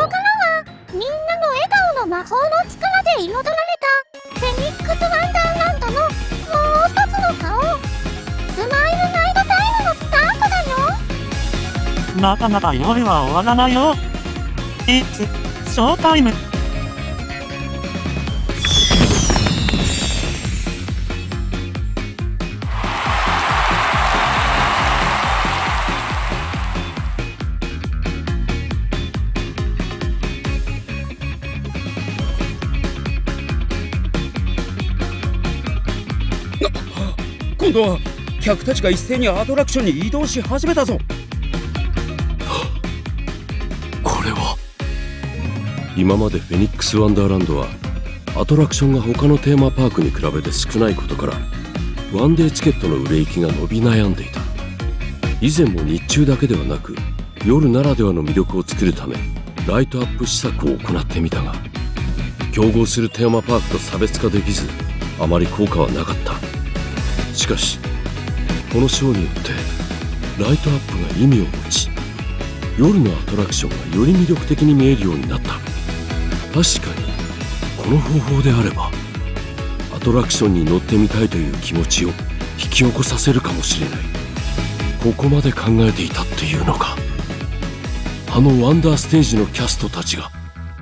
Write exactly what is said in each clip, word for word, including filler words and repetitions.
からはみんなの笑顔の魔法の力で彩られたフェニックスワンダーランドのもう一つの顔、スマイルナイトタイムのスタートだよ。 まだまだ夜は終わらないよ。いつショータイム。 今度は客たちが一斉にアトラクションに移動し始めたぞ。 これは今までフェニックスワンダーランドはアトラクションが他のテーマパークに比べて少ないことからワンデーチケットの売れ行きが伸び悩んでいた。以前も日中だけではなく夜ならではの魅力を作るためライトアップ施策を行ってみたが、競合するテーマパークと差別化できずあまり効果はなかった。しかしこのショーによってライトアップが意味を持ち、夜のアトラクションがより魅力的に見えるようになった。確かにこの方法であればアトラクションに乗ってみたいという気持ちを引き起こさせるかもしれない。ここまで考えていたっていうのか。あのワンダーステージのキャストたちが。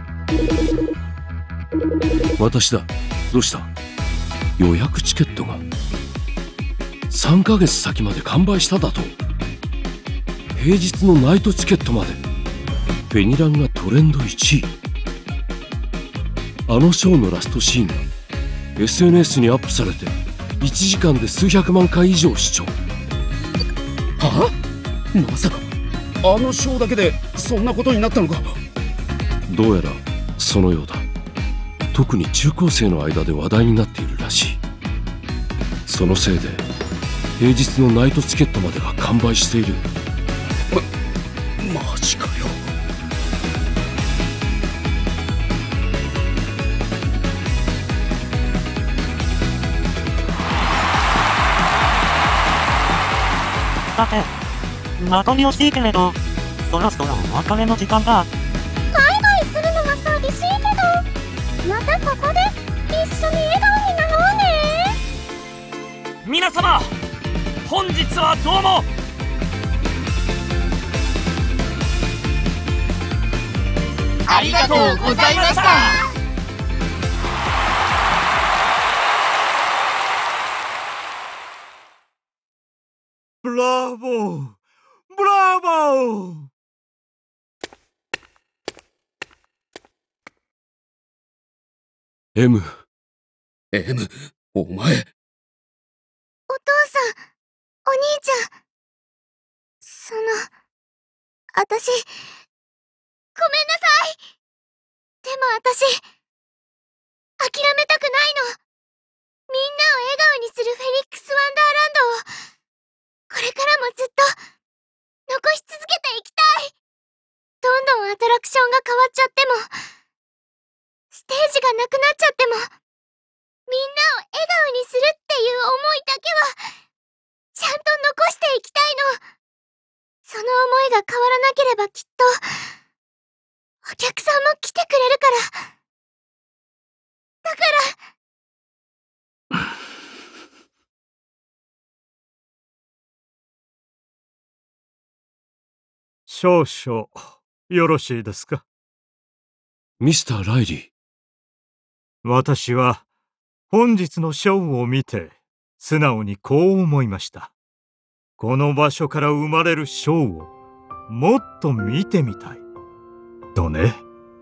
私だ。どうした？予約チケットがさんかげつ先まで完売しただと。平日のナイトチケットまで。フェニランがトレンドいちい。あのショーのラストシーンが エスエヌエス にアップされていちじかんで数百万回以上視聴。 はあ？まさかあのショーだけでそんなことになったのか。 どうやらそのようだ。特に中高生の間で話題になっているらしい。そのせいで平日のナイトチケットまでが完売している。 ま、マジかよ。 さて、まとめ惜しいけれど、そろそろお別れの時間だ。 バイバイするのは寂しいけど、またここで一緒に笑顔になろうね。 皆様、本日はどうも。 ありがとうございました。 ブラボー、ブラボー。 M。 M、お前。 お父さん、お兄ちゃん。その、あたし、ごめんなさい。でもあたし、諦めたくないの。みんなを笑顔にするフェニックスワンダーランドを、これからもずっと、残し続けていきたい。どんどんアトラクションが変わっちゃっても、ステージがなくなっちゃっても、みんなを笑顔にするっていう思いだけは、ちゃんと残していきたいの。その思いが変わらなければきっと、お客さんも来てくれるから。だから。 少々よろしいですか。 ミスター・ライリー。 私は本日のショーを見て素直にこう思いました。この場所から生まれるショーをもっと見てみたいとね。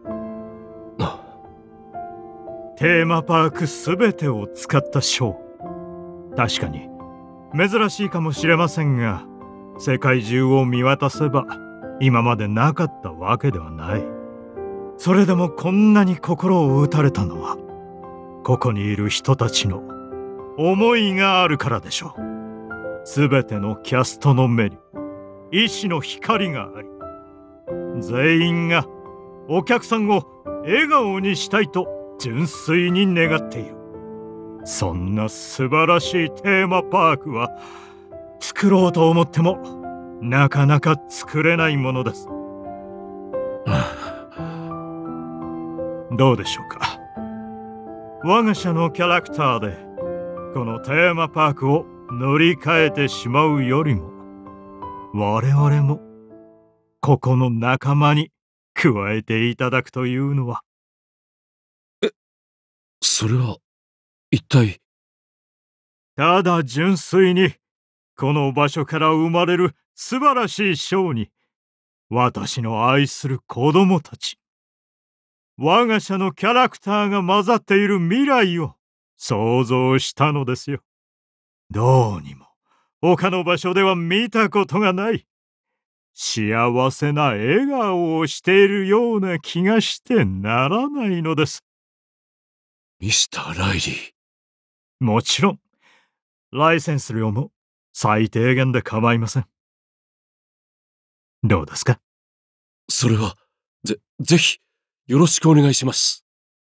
テーマパークすべてを使ったショー。確かに珍しいかもしれませんが、世界中を見渡せば今までなかったわけではない。それでもこんなに心を打たれたのは、ここにいる人たちの思いがあるからでしょう。すべてのキャストの目に意志の光があり、全員がお客さんを笑顔にしたいと純粋に願っている。そんな素晴らしいテーマパークは作ろうと思ってもなかなか作れないものです。 どうでしょうか。我が社のキャラクターでこのテーマパークを塗り替えてしまうよりも、我々もここの仲間に加えていただくというのは。 え、それは一体。 ただ純粋にこの場所から生まれる素晴らしいショーに、私の愛する子供たち、我が社のキャラクターが混ざっている未来を想像したのですよ。どうにも他の場所では見たことがない幸せな笑顔をしているような気がしてならないのです。 ミスター・ライリー。 もちろんライセンス料も最低限で構いません。どうですか？ それはぜぜひよろしくお願いします。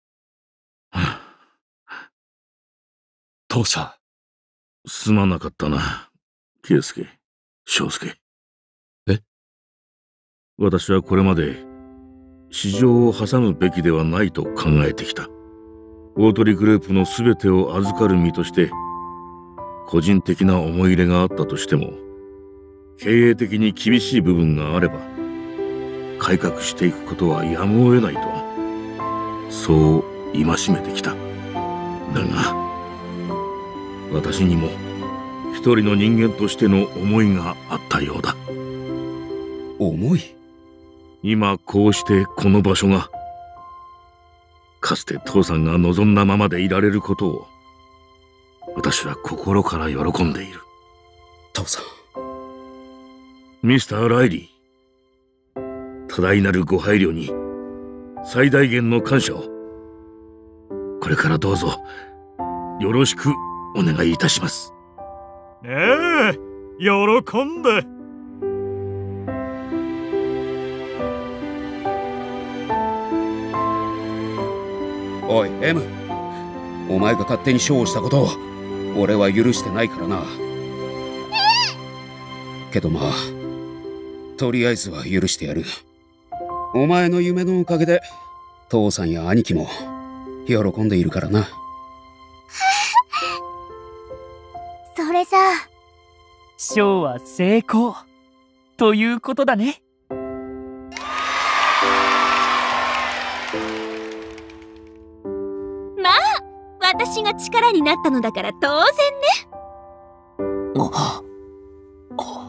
父さん、すまなかったな、圭介、翔介。 え？ 私はこれまで市場を挟むべきではないと考えてきた。大鳥グループのすべてを預かる身として、個人的な思い入れがあったとしても、経営的に厳しい部分があれば、改革していくことはやむを得ないと、そう戒めてきた。だが、私にも一人の人間としての思いがあったようだ。 思い？ 今こうしてこの場所が、かつて父さんが望んだままでいられることを、私は心から喜んでいる。 父さん。 ミスター・ライリー、多大なるご配慮に最大限の感謝を。これからどうぞよろしくお願いいたします。 ええ、喜んで。 おい M、 お前が勝手にショーをしたことを俺は許してないからな。けどまあとりあえずは許してやる。お前の夢のおかげで父さんや兄貴も喜んでいるからな。 それじゃあショーは成功ということだね。 まあ私が力になったのだから当然ね。 ああ、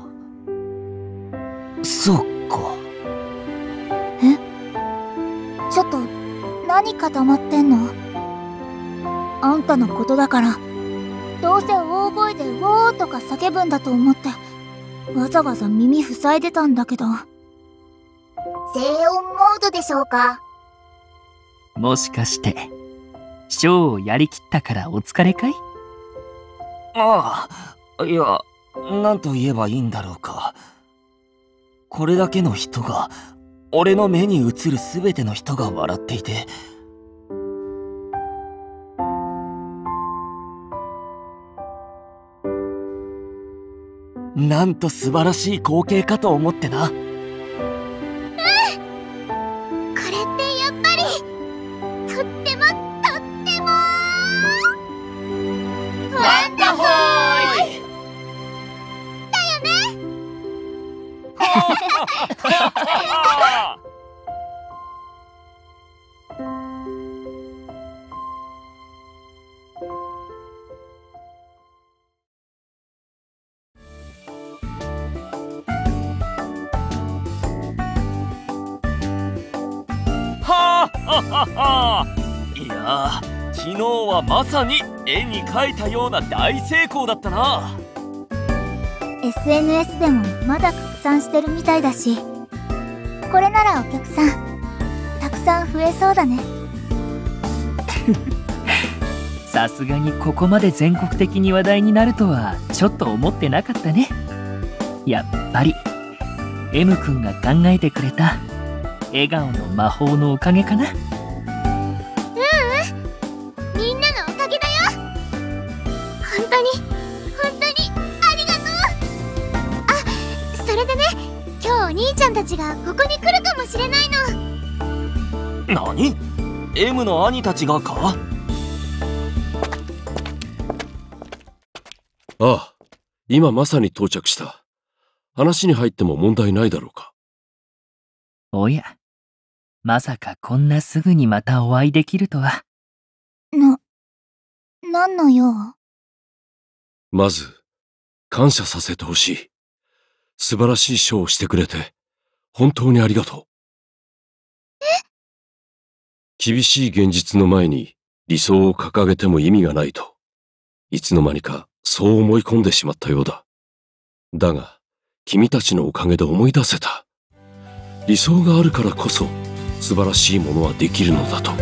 そうか。 え？ちょっと何固まってんの？あんたのことだからどうせ大声で「ウォー」とか叫ぶんだと思ってわざわざ耳塞いでたんだけど。静音モードでしょうか？ もしかしてショーをやりきったからお疲れかい？ ああ、いや、なんと言えばいいんだろうか。これだけの人が、俺の目に映るすべての人が笑っていて、なんと素晴らしい光景かと思ってな。 うん、これってやっぱりとってもとってもワンダホーイだよね。 いやー、昨日はまさに絵に描いたような大成功だったな。 エスエヌエス でもまだ拡散してるみたいだし、これならお客さんたくさん増えそうだね。 さすがにここまで全国的に話題になるとはちょっと思ってなかったね。やっぱり M 君が考えてくれた笑顔の魔法のおかげかな。 ううん、みんなのおかげだよ。本当に本当にありがとう。あ、それでね、今日お兄ちゃんたちがここに来るかもしれないの。 何？ M の兄たちがか？ ああ、今まさに到着した。話に入っても問題ないだろうか。 おや、まさかこんなすぐにまたお会いできるとは。 な、何の用？ まず、感謝させてほしい。素晴らしいショーをしてくれて、本当にありがとう。 え？ 厳しい現実の前に理想を掲げても意味がないと、いつの間にかそう思い込んでしまったようだ。だが、君たちのおかげで思い出せた。理想があるからこそ、素晴らしいものはできるのだと。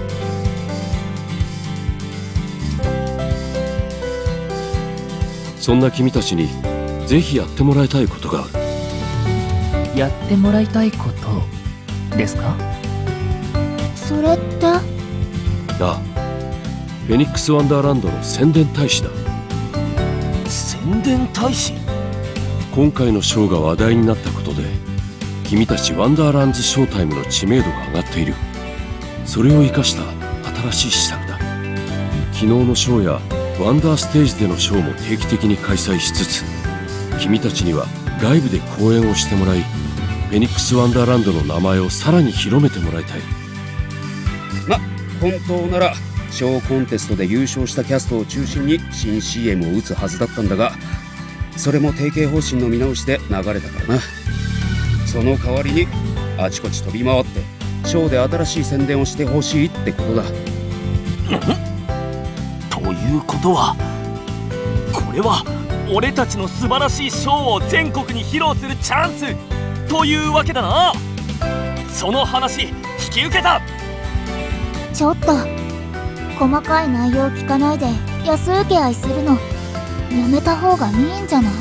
そんな君たちに、ぜひやってもらいたいことがある。 やってもらいたいことですか？ それって？ ああ、フェニックスワンダーランドの宣伝大使だ。 宣伝大使？ 今回のショーが話題になったことで、君たちワンダーランズショータイムの知名度が上がっている。それを生かした新しい施策だ。昨日のショーやワンダーステージでのショーも定期的に開催しつつ、君たちには外部で講演をしてもらい、フェニックスワンダーランドの名前をさらに広めてもらいたい。 ま、本当ならショーコンテストで優勝したキャストを中心に新 シーエム を打つはずだったんだが、それも提携方針の見直しで流れたからな。その代わりにあちこち飛び回ってショーで新しい宣伝をしてほしいってことだ。 ということは、これは俺たちの素晴らしいショーを全国に披露するチャンスというわけだな。その話引き受けた。 ちょっと細かい内容聞かないで安請け合いするのやめた方がいいんじゃない？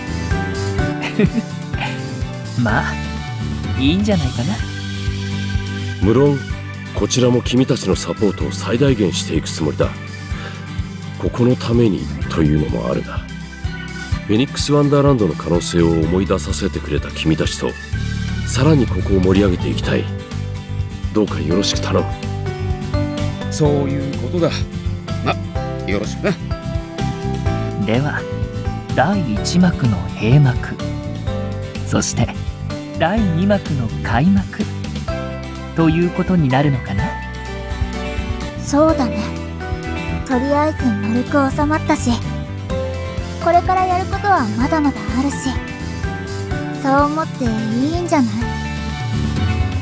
まあいいんじゃないかな。 無論こちらも君たちのサポートを最大限していくつもりだ。ここのためにというのもあるが、フェニックスワンダーランドの可能性を思い出させてくれた君たちとさらにここを盛り上げていきたい。どうかよろしく頼む。 そういうことだ。ま、よろしくな。 ではだいいち幕の閉幕、そしてだいに幕の開幕ということになるのかな。 そうだね。とりあえず丸く収まったし、これからやることはまだまだあるし、そう思っていいんじゃない？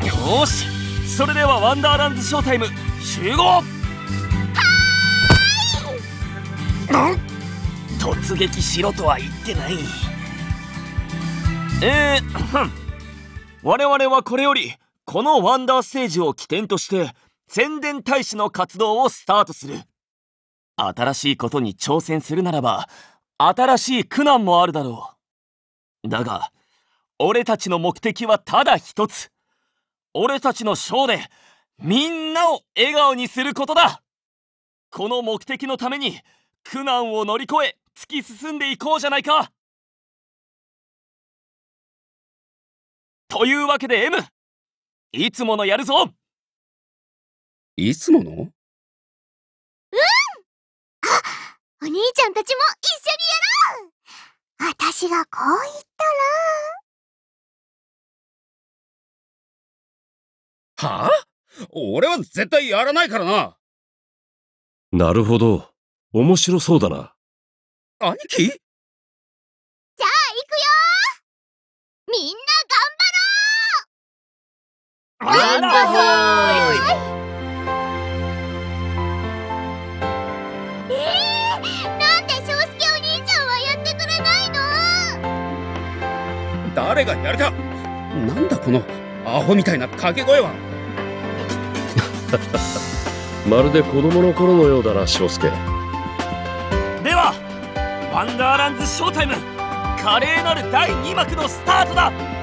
よーし、それではワンダーランズショータイム集合。はーい。突撃しろとは言ってない。えー、我々はこれよりこのワンダーステージを起点として宣伝大使の活動をスタートする。新しいことに挑戦するならば新しい苦難もあるだろう。だが俺たちの目的はただ一つ。俺たちのショーでみんなを笑顔にすることだ。この目的のために苦難を乗り越え突き進んでいこうじゃないか。というわけで M、 いつものやるぞ。 いつもの？うん。 あ、お兄ちゃんたちも一緒にやろう。私がこう言ったら。 はあ？俺は絶対やらないからな。 なるほど。面白そうだな。 兄貴？じゃあ行くよー。みんな頑張ろう。ワンダホーイ。えー、なんで翔介お兄ちゃんはやってくれないの？ 誰がやるか。なんだこのアホみたいな掛け声は。 まるで子供の頃のようだな、翔介。 ではワンダーランズショータイム、華麗なるだいに幕のスタートだ。